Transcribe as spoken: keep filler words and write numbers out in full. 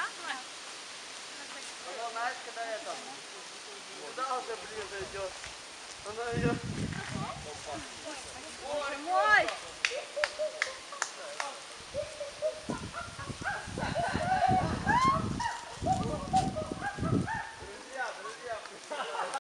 Она знаешь, когда это? Куда уже ближе идет? Она ее... Мой!